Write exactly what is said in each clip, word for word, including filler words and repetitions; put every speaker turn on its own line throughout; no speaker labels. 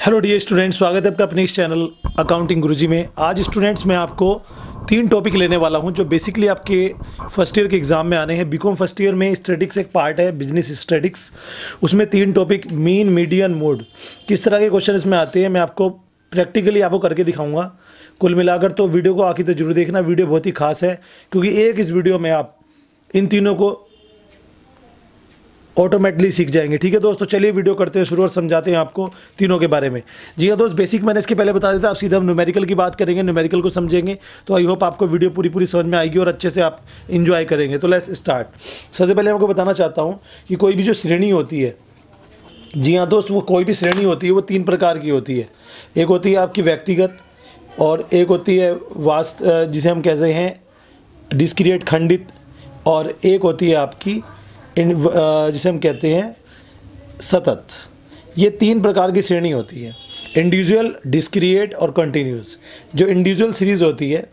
Hello dear students, स्वागत है आपका अपने इस चैनल अकाउंटिंग गुरुजी में। आज स्टूडेंट्स मैं आपको तीन टॉपिक लेने वाला हूं जो बेसिकली आपके फर्स्ट ईयर के एग्जाम में आने हैं। बीकॉम फर्स्ट ईयर में स्टैटिक्स एक पार्ट है, बिजनेस स्टैटिक्स। उसमें तीन टॉपिक मीन, मीडियन, मोड, किस तरह के क्वेश्चन इसमें आते हैं मैं आपको प्रैक्टिकली आपको करके दिखाऊंगा। कुल मिलाकर तो वीडियो को आखिर तक जरूर देखना, वीडियो बहुत ही खास है क्योंकि एक इस वीडियो में आप इन तीनों को ऑटोमेटिकली सीख जाएंगे। ठीक है दोस्तों, चलिए वीडियो करते हैं शुरू और समझाते हैं आपको तीनों के बारे में। जी हाँ दोस्त, बेसिक मैंने इसके पहले बता देता, आप सीधा हम न्यूमेरिकल की बात करेंगे, न्यूमेरिकल को समझेंगे। तो आई होप आपको वीडियो पूरी पूरी समझ में आएगी और अच्छे से आप इंजॉय करेंगे। तो लेट्स स्टार्ट। सबसे पहले मैं आपको बताना चाहता हूँ कि कोई भी जो श्रेणी होती है, जी हाँ दोस्त, वो कोई भी श्रेणी होती है वो तीन प्रकार की होती है। एक होती है आपकी व्यक्तिगत, और एक होती है वास्त जिसे हम कहते हैं डिस्क्रिएट खंडित, और एक होती है आपकी इन जिसे हम कहते हैं सतत। ये तीन प्रकार की श्रेणी होती है, इंडिविजुअल, डिस्क्रिएट और कंटिन्यूस। जो इंडिविजुअल सीरीज होती है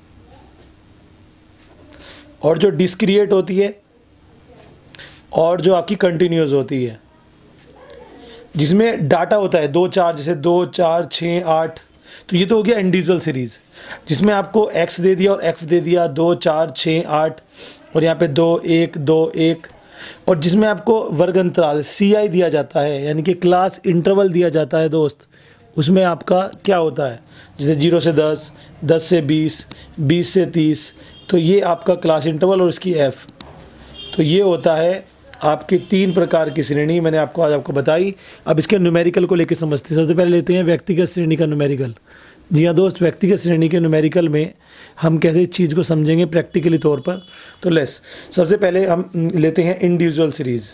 और जो डिस्क्रिएट होती है और जो आपकी कंटिन्यूस होती है, जिसमें डाटा होता है दो चार, जैसे दो चार छः आठ, तो ये तो हो गया इंडिविजुअल सीरीज जिसमें आपको एक्स दे दिया और एफ दे दिया, दो चार छः आठ, और यहाँ पे दो एक दो एक, और जिसमें आपको वर्ग अंतराल सी आई दिया जाता है, यानी कि क्लास इंटरवल दिया जाता है दोस्त। उसमें आपका क्या होता है, जैसे जीरो से दस, दस से बीस, बीस से तीस, तो ये आपका क्लास इंटरवल और इसकी एफ। तो ये होता है आपके तीन प्रकार की श्रेणी, मैंने आपको आज आपको बताई। अब इसके न्यूमेरिकल को लेकर समझते हैं। सबसे पहले लेते हैं व्यक्तिगत श्रेणी का न्यूमेरिकल। जी हाँ दोस्त, व्यक्तिगत श्रेणी के न्यूमेरिकल में हम कैसे इस चीज़ को समझेंगे प्रैक्टिकली तौर पर। तो लेस सबसे पहले हम लेते हैं इंडिविजुअल सीरीज़।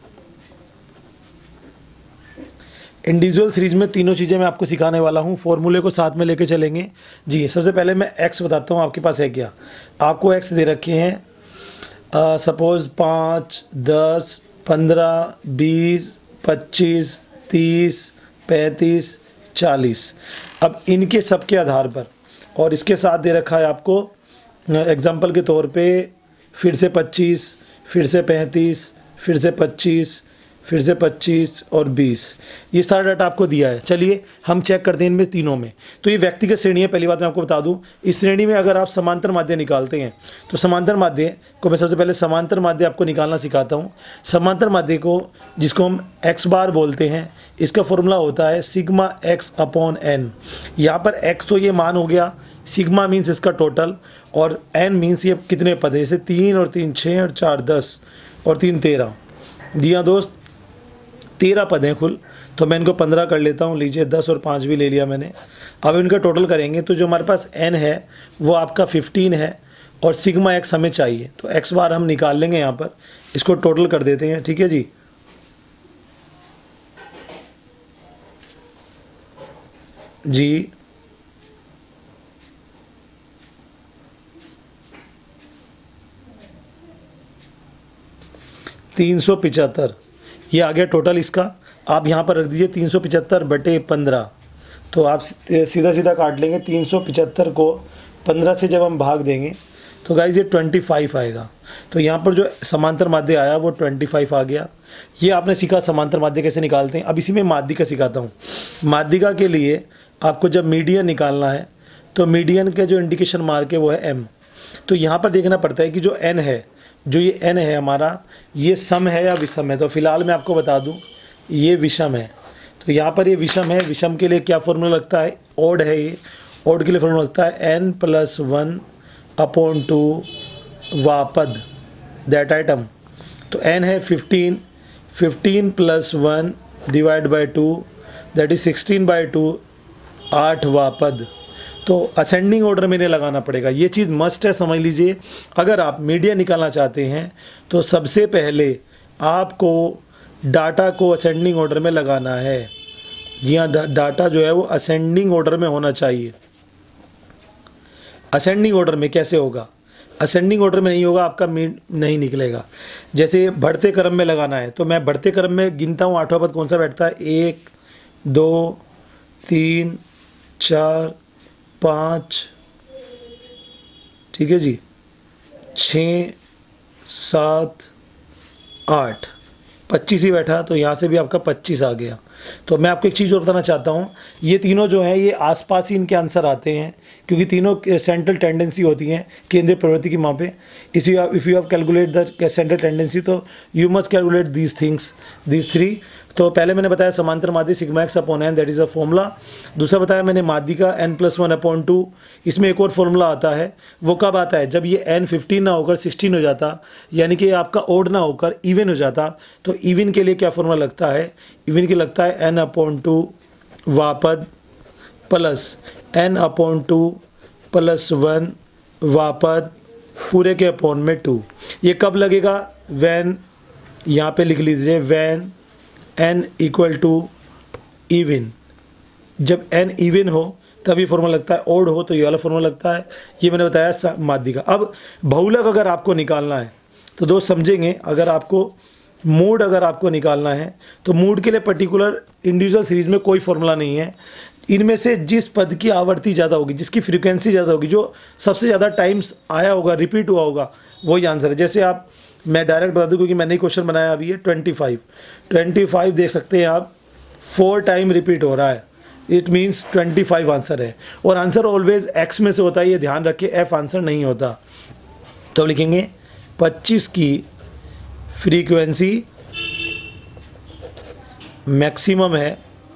इंडिविजुअल सीरीज में तीनों चीज़ें मैं आपको सिखाने वाला हूँ, फॉर्मूले को साथ में लेके चलेंगे। जी, सबसे पहले मैं एक्स बताता हूँ, आपके पास है क्या। आपको एक्स दे रखे हैं सपोज़ पाँच, दस, पंद्रह, बीस, पच्चीस, तीस, पैंतीस, चालीस। अब इनके सब के आधार पर, और इसके साथ दे रखा है आपको एग्जाम्पल के तौर पे फिर से पच्चीस, फिर से पैंतीस, फिर से पच्चीस, फिर से पच्चीस और बीस, ये सारा डाटा आपको दिया है। चलिए हम चेक करते हैं इनमें तीनों में। तो ये व्यक्तिगत श्रेणी है। पहली बात मैं आपको बता दूं, इस श्रेणी में अगर आप समांतर माध्य निकालते हैं तो समांतर माध्य को मैं सबसे पहले समांतर माध्य आपको निकालना सिखाता हूं। समांतर माध्य को, जिसको हम एक्स बार बोलते हैं, इसका फॉर्मूला होता है सिग्मा एक्स अपॉन एन। यहाँ पर एक्स तो ये मान हो गया, सिग्मा मीन्स इसका टोटल, और एन मीन्स ये कितने पद है, जैसे तीन और तीन छः और चार दस और तीन तेरह। जी हाँ दोस्त, तेरह पद हैं कुल, तो मैं इनको पंद्रह कर लेता हूँ। लीजिए, दस और पाँच भी ले लिया मैंने। अब इनका टोटल करेंगे तो जो हमारे पास एन है वो आपका फिफ्टीन है, और सिग्मा एक्स हमें चाहिए, तो एक्स बार हम निकाल लेंगे यहाँ पर। इसको टोटल कर देते हैं, ठीक है जी। जी तीन सौ पिचहत्तर, ये आ गया टोटल इसका। आप यहाँ पर रख दीजिए तीन सौ पिचहत्तर बटे पंद्रह, तो आप सीधा सीधा काट लेंगे। तीन सौ पिचहत्तर को पंद्रह से जब हम भाग देंगे तो गाइज ये पच्चीस आएगा। तो यहाँ पर जो समांतर माध्य आया वो पच्चीस आ गया। ये आपने सीखा समांतर माध्य कैसे निकालते हैं। अब इसी में माध्यिका सिखाता हूँ। माध्यिका के लिए आपको जब मीडियन निकालना है तो मीडियन का जो इंडिकेशन मार्क है वो है एम। तो यहाँ पर देखना पड़ता है कि जो एन है, जो ये एन है हमारा, ये सम है या विषम है। तो फिलहाल मैं आपको बता दूं ये विषम है। तो यहाँ पर ये विषम है। विषम के लिए क्या फॉर्मूला लगता है, ओड है। ये ओड के लिए फॉर्मूला लगता है N plus one upon two वापद दैट आइटम। तो एन है fifteen, fifteen plus one divide by two that is sixteen by two, आठ वापद। तो असेंडिंग ऑर्डर में इन्हें लगाना पड़ेगा। ये चीज़ मस्ट है, समझ लीजिए। अगर आप मीडियन निकालना चाहते हैं तो सबसे पहले आपको डाटा को असेंडिंग ऑर्डर में लगाना है। जी हाँ, डा, डाटा जो है वो असेंडिंग ऑर्डर में होना चाहिए। असेंडिंग ऑर्डर में कैसे होगा, असेंडिंग ऑर्डर में नहीं होगा, आपका मीड नहीं निकलेगा। जैसे बढ़ते क्रम में लगाना है तो मैं बढ़ते क्रम में गिनता हूँ, आठवां पद कौन सा बैठता है, एक दो तीन चार पाँच, ठीक है जी, छः सात आठ, पच्चीस ही बैठा, तो यहाँ से भी आपका पच्चीस आ गया। तो मैं आपको एक चीज़ और बताना चाहता हूँ, ये तीनों जो हैं ये आसपास ही इनके आंसर आते हैं, क्योंकि तीनों सेंट्रल टेंडेंसी होती हैं केंद्रीय प्रवृत्ति की वहाँ पे। इस you if you have calculate the central tendency तो you must calculate these things, these three. तो पहले मैंने बताया समांतर माध्य sigma X upon N, that is a formula. दूसरा बताया मैंने माध्य का N plus one upon two, इसमें एक और फॉर्मूला आता है, वो कब आता है, जब ये एन फिफ्टीन ना होकर सिक्सटीन हो जाता, यानी कि आपका ओड ना होकर इवन हो जाता। तो इवन के लिए क्या फॉर्मूला लगता है, इवन के लगता है एन अपॉन टू वापद plus N upon two plus one वापद पूरे के अपॉन में टू। ये कब लगेगा, वैन, यहाँ पे लिख लीजिए when N equal to even, जब एन इवन हो तब ये फॉर्मूला लगता है, ओड हो तो ये वाला फॉर्मूला लगता है। ये मैंने बताया माध्य का। अब बहुलक अगर आपको निकालना है तो दोस्त समझेंगे, अगर आपको मूड अगर आपको निकालना है तो मूड के लिए पर्टिकुलर इंडिविजुअल सीरीज में कोई फॉर्मूला नहीं है। इनमें से जिस पद की आवर्ती ज़्यादा होगी, जिसकी फ्रीक्वेंसी ज़्यादा होगी, जो सबसे ज़्यादा टाइम्स आया होगा, रिपीट हुआ होगा, वही आंसर है। जैसे आप, मैं डायरेक्ट बता दूं क्योंकि मैंने ही क्वेश्चन बनाया अभी, है ट्वेंटी फाइव ट्वेंटी फाइव देख सकते हैं आप, फोर टाइम रिपीट हो रहा है, it means twenty five answer है। और आंसर ऑलवेज एक्स में से होता है, ये ध्यान रखिए, एफ आंसर नहीं होता। तो लिखेंगे पच्चीस की फ्रीक्वेंसी मैक्सिमम है,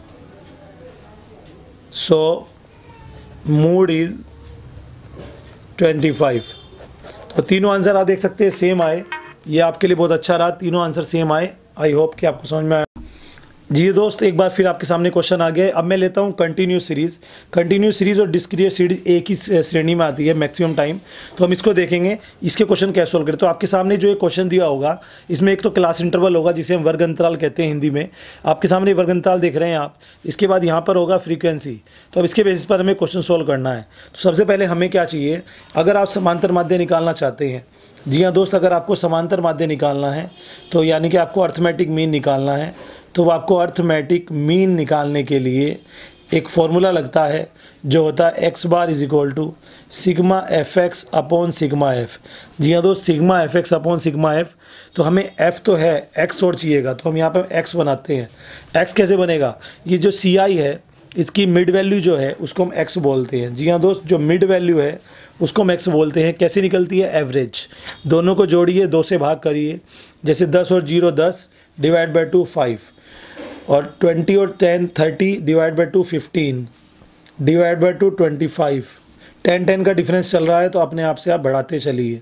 so mode is twenty five. तो तीनों आंसर आप देख सकते हैं सेम आए, ये आपके लिए बहुत अच्छा रहा, तीनों आंसर सेम आए। आई होप कि आपको समझ में आया। जी दोस्त, एक बार फिर आपके सामने क्वेश्चन आ गया। अब मैं लेता हूँ कंटिन्यूस सीरीज़। कंटिन्यूस सीरीज़ और डिस्क्रीट सीरीज एक ही श्रेणी में आती है मैक्सिमम टाइम। तो हम इसको देखेंगे, इसके क्वेश्चन कैसे सोल्व करें। तो आपके सामने जो एक क्वेश्चन दिया होगा, इसमें एक तो क्लास इंटरवल होगा जिसे हम वर्ग अंतराल कहते हैं हिंदी में। आपके सामने वर्ग अंतराल देख रहे हैं आप, इसके बाद यहाँ पर होगा फ्रीक्वेंसी। तो अब इसके बेसिस पर हमें क्वेश्चन सोल्व करना है। तो सबसे पहले हमें क्या चाहिए, अगर आप समांतर माध्य निकालना चाहते हैं, जी हाँ दोस्त, अगर आपको समांतर माध्य निकालना है तो यानी कि आपको अर्थमेटिक मीन निकालना है, तो वो आपको अर्थमेटिक मीन निकालने के लिए एक फॉर्मूला लगता है जो होता है X bar is equal to sigma F X upon sigma F. जी हाँ दोस्त, sigma F X upon sigma F. तो हमें एफ तो है, एक्स और चाहिएगा, तो हम यहाँ पर एक्स बनाते हैं। एक्स कैसे बनेगा, ये जो सी आई है इसकी मिड वैल्यू जो है उसको हम एक्स बोलते हैं। जी हाँ दोस्त, जो मिड वैल्यू है उसको हम एक्स बोलते हैं। कैसे निकलती है, एवरेज। दोनों को जोड़िए, दो से भाग करिए, जैसे दस और जीरो दस, डिवाइड बाई टू फाइव, और ट्वेंटी और ten thirty, divide by two fifteen, divide by two twenty five. Ten ten का डिफरेंस चल रहा है तो अपने आप से आप बढ़ाते चलिए।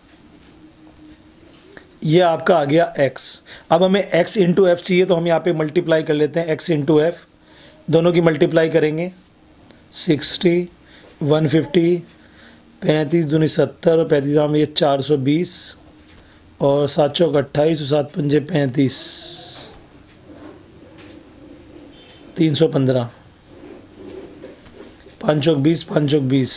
ये आपका आ गया x। अब हमें x इंटू एफ चाहिए, तो हम यहाँ पे मल्टीप्लाई कर लेते हैं, x इंटू एफ, दोनों की मल्टीप्लाई करेंगे, सिक्सटी, वन फिफ्टी, पैंतीस दूनी सत्तर, और पैंतीस दाम ये चार सौ बीस, और सात चौक अट्ठाईस, और सात पंजे पैंतीस, तीन सौ पंद्रह, पाँच चौक बीस, पाँच चौक बीस,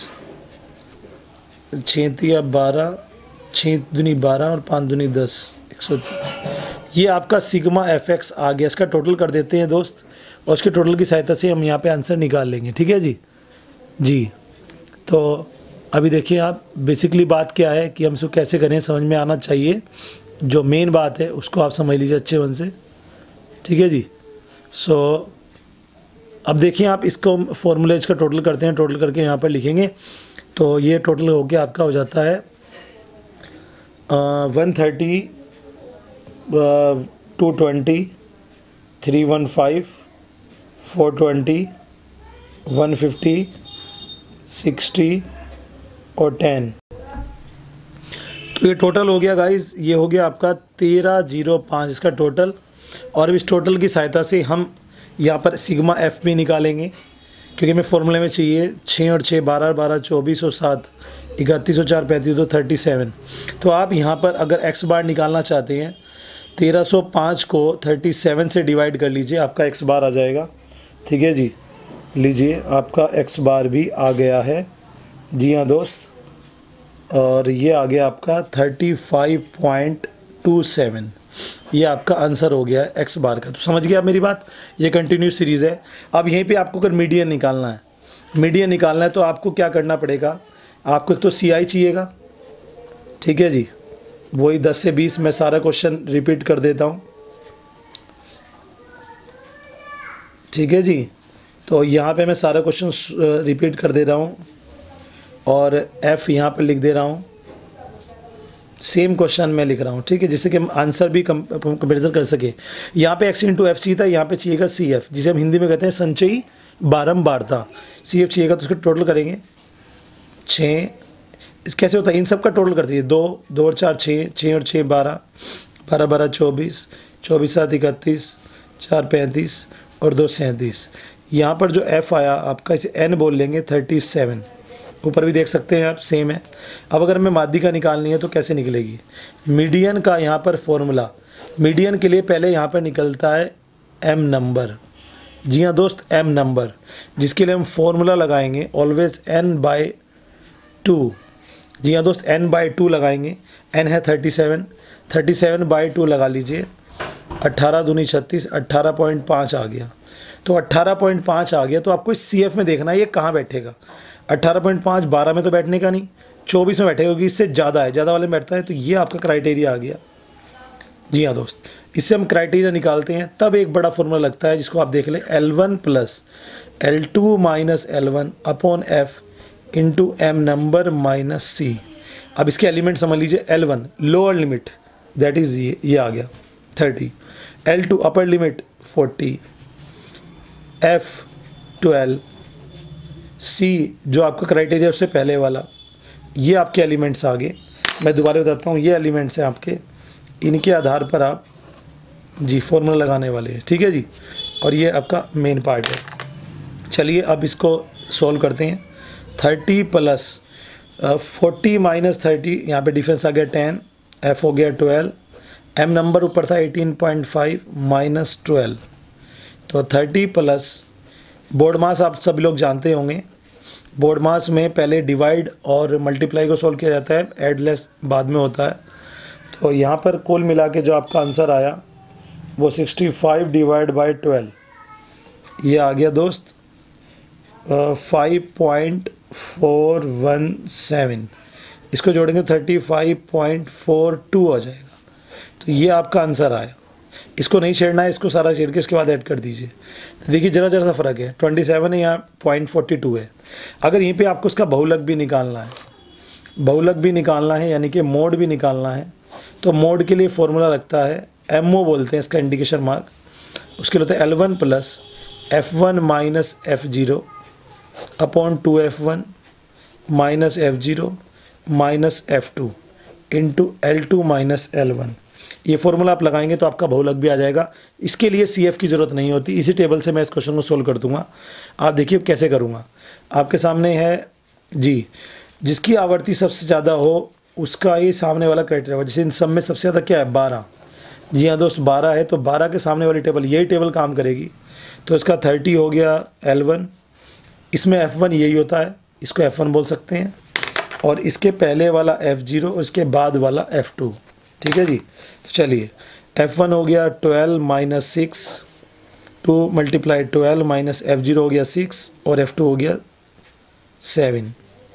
छेतिया बारह, छः दूनी बारह, और पाँच दूनी दस, एक सौ तीस। ये आपका सिग्मा एफ एक्स आ गया। इसका टोटल कर देते हैं दोस्त, और उसके टोटल की सहायता से हम यहाँ पे आंसर निकाल लेंगे। ठीक है जी जी। तो अभी देखिए आप, बेसिकली बात क्या है कि हम इसको कैसे करें, समझ में आना चाहिए। जो मेन बात है उसको आप समझ लीजिए अच्छे मन से। ठीक है जी। सो अब देखिए आप, इसको फॉर्मूला इसका टोटल करते हैं, टोटल करके यहाँ पर लिखेंगे। तो ये टोटल हो गया आपका, हो जाता है one thirty, two twenty, three one five, four twenty, one fifty, sixty और टेन। तो ये टोटल हो गया गाइस, ये हो गया आपका तेरह जीरो पाँच इसका टोटल। और इस टोटल की सहायता से हम यहाँ पर सिग्मा एफ भी निकालेंगे, क्योंकि हमें फॉर्मूले में चाहिए छः और छः बारह, बारह चौबीस और सात इकतीस और चार पैंतीस, दो थर्टी सेवन। तो आप यहाँ पर अगर एक्स बार निकालना चाहते हैं, तेरह सौ पाँच को थर्टी सेवन से डिवाइड कर लीजिए, आपका एक्स बार आ जाएगा। ठीक है जी, लीजिए आपका एक्स बार भी आ गया है। जी हाँ दोस्त, और ये आ गया आपका thirty five point two seven. ये आपका आंसर हो गया है एक्स बार का। तो समझ गया आप मेरी बात, ये कंटिन्यूस सीरीज़ है। अब यहीं पे आपको अगर मीडियन निकालना है, मीडियन निकालना है तो आपको क्या करना पड़ेगा, आपको एक तो सी आई चाहिएगा। ठीक है जी, वही दस से बीस, मैं सारा क्वेश्चन रिपीट कर देता हूँ। ठीक है जी। तो यहाँ पे मैं सारा क्वेश्चन रिपीट कर दे रहा हूँ और एफ़ यहाँ पे लिख दे रहा हूँ, सेम क्वेश्चन मैं लिख रहा हूँ, ठीक है, जिससे कि हम आंसर भी कंपेरिजन कर सके। यहाँ पे एक्स इंटू एफ चाहिए था, यहाँ पे चाहिएगा सी एफ, जिसे हम हिंदी में कहते हैं संचयी बारंबारता। सी एफ चाहिएगा तो उसको टोटल करेंगे छः, इस कैसे होता है, इन सब का टोटल कर दीजिए, दो दो और चार छः, छः और छः बारह, बारह बारह चौबीस, चौबीस सात इकतीस, चार पैंतीस और दो सैंतीस। यहाँ पर जो एफ़ आया आपका, इसे एन बोल लेंगे थर्टी सेवन, ऊपर भी देख सकते हैं आप सेम है। अब अगर हमें माध्यिका निकालनी है तो कैसे निकलेगी, मीडियन का यहाँ पर फॉर्मूला, मीडियन के लिए पहले यहाँ पर निकलता है एम नंबर, जी हाँ दोस्त एम नंबर, जिसके लिए हम फॉर्मूला लगाएंगे ऑलवेज एन बाय टू, जी हाँ दोस्त एन बाई टू लगाएंगे, एन है thirty seven, thirty seven by two लगा लीजिए, अट्ठारह दूनी छत्तीस, अट्ठारह पॉइंट पाँच आ गया। तो अट्ठारह पॉइंट पाँच आ गया तो आपको इस सी एफ में देखना है ये कहाँ बैठेगा। अट्ठारह पॉइंट पाँच बारह में तो बैठने का नहीं, चौबीस में बैठेगा क्योंकि इससे ज़्यादा है, ज़्यादा वाले में बैठता है, तो ये आपका क्राइटेरिया आ गया। जी हाँ दोस्त, इससे हम क्राइटेरिया निकालते हैं, तब एक बड़ा फॉर्मूला लगता है जिसको आप देख लें, L one plus L two minus L one upon F into M number minus C. अब इसके एलिमेंट समझ लीजिए, L one lower limit that is ये ये आ गया thirty, L two upper limit forty, F twelve, C जो आपका क्राइटेरिया उससे पहले वाला, ये आपके एलिमेंट्स आ गए। मैं दोबारा बताता हूँ, ये एलिमेंट्स हैं आपके, इनके आधार पर आप जी फॉर्मूला लगाने वाले हैं, ठीक है जी। और ये आपका मेन पार्ट है। चलिए अब इसको सॉल्व करते हैं। Thirty plus forty minus thirty, यहाँ पे डिफरेंस आ गया टेन, एफ हो गया ट्वेल्व, एम नंबर ऊपर था eighteen point five minus twelve, तो थर्टी प्लस बोर्ड मास आप सभी लोग जानते होंगे, बोर्ड मास में पहले डिवाइड और मल्टीप्लाई को सॉल्व किया जाता है, ऐड लेस बाद में होता है। तो यहाँ पर कुल मिला के जो आपका आंसर आया वो sixty five divide by twelve, ये आ गया दोस्त five point four one seven, इसको जोड़ेंगे thirty five point four two हो जाएगा। तो ये आपका आंसर आया। इसको नहीं छेड़ना है, इसको सारा छेड़ के उसके बाद ऐड कर दीजिए। तो देखिए जरा जरा सा फ़र्क है, ट्वेंटी सेवन है यहाँ पॉइंट फोर्टी टू है। अगर यहीं पे आपको उसका बहुलक भी निकालना है, बहुलक भी निकालना है यानी कि मोड भी निकालना है, तो मोड के लिए फॉर्मूला लगता है, एम ओ बोलते हैं इसका इंडिकेशन मार्क, उसके लिए होता है L one plus F one minus F zero upon two F one minus F zero minus F two into L two minus L one. ये फॉर्मूला आप लगाएंगे तो आपका बहुलक भी आ जाएगा। इसके लिए सी एफ की ज़रूरत नहीं होती, इसी टेबल से मैं इस क्वेश्चन को सोल्व कर दूंगा। आप देखिए कैसे करूँगा, आपके सामने है जी, जिसकी आवर्ती सबसे ज़्यादा हो उसका ये सामने वाला क्राइटेरिया होगा। जैसे इन सब में सबसे ज़्यादा क्या है, बारह, जी हाँ दोस्त बारह है, तो बारह के सामने वाली टेबल यही टेबल काम करेगी। तो इसका थर्टी हो गया एल वन, इसमें एफ वन यही होता है, इसको एफ वन बोल सकते हैं, और इसके पहले वाला एफ जीरो और इसके बाद वाला एफ टू, ठीक है जी। तो चलिए एफ वन हो गया twelve minus six, two multiply twelve minus F zero हो गया सिक्स और एफ टू हो गया seven,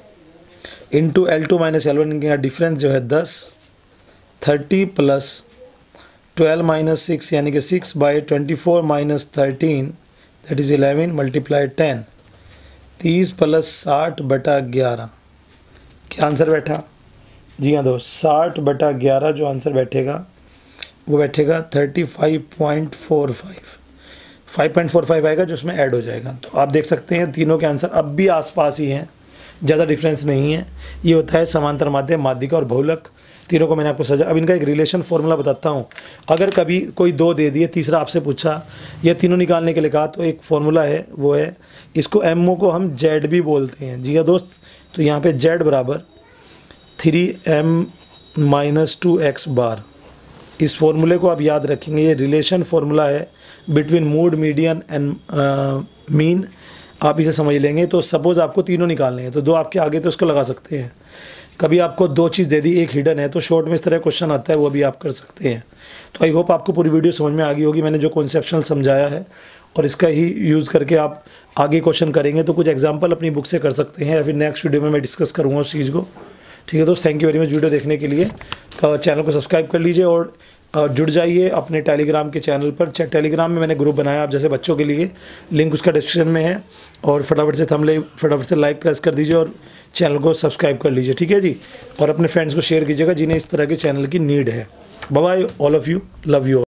into L two minus L one का डिफरेंस जो है दस, thirty plus twelve minus six यानी कि six by twenty four minus thirteen that is eleven multiply ten, तीस प्लस साठ बटा ग्यारह, क्या आंसर बैठा, जी हाँ दोस्त साठ बटा ग्यारह जो आंसर बैठेगा वो बैठेगा thirty five point four five, five point four five आएगा जो उसमें ऐड हो जाएगा। तो आप देख सकते हैं तीनों के आंसर अब भी आसपास ही हैं, ज़्यादा डिफरेंस नहीं है। ये होता है समांतर माध्यम, माध्यिका और बहुलक, तीनों को मैंने आपको समझा। अब इनका एक रिलेशन फॉर्मूला बताता हूँ। अगर कभी कोई दो दे दिए, तीसरा आपसे पूछा, या तीनों निकालने के लिए कहा, तो एक फॉर्मूला है, वो है इसको एम ओ को हम जेड भी बोलते हैं, जी हाँ दोस्त। तो यहाँ पे जेड बराबर three M minus two X bar, इस फॉर्मूले को आप याद रखेंगे। ये रिलेशन फॉर्मूला है between mode, median and mean, आप इसे समझ लेंगे। तो सपोज़ आपको तीनों निकालने हैं, तो दो आपके आगे तो उसको लगा सकते हैं। कभी आपको दो चीज़ दे दी, एक हिडन है, तो शॉर्ट में इस तरह क्वेश्चन आता है, वो भी आप कर सकते हैं। तो आई होप आपको पूरी वीडियो समझ में आ गई होगी। मैंने जो कॉन्सेप्शनल समझाया है और इसका ही यूज़ करके आप आगे क्वेश्चन करेंगे, तो कुछ एग्जाम्पल अपनी बुक से कर सकते हैं, या फिर नेक्स्ट वीडियो में मैं डिस्कस करूँगा उस चीज़ को। ठीक है दोस्त, thank you very much video देखने के लिए। तो चैनल को सब्सक्राइब कर लीजिए और अ, जुड़ जाइए अपने टेलीग्राम के चैनल पर। चे- टेलीग्राम में मैंने ग्रुप बनाया आप जैसे बच्चों के लिए, लिंक उसका डिस्क्रिप्शन में है। और फटाफट से थंबनेल फटाफट से लाइक प्रेस कर दीजिए और चैनल को सब्सक्राइब कर लीजिए, ठीक है जी। और अपने फ्रेंड्स को शेयर कीजिएगा जिन्हें इस तरह के चैनल की नीड है। Bye bye all of you, love you.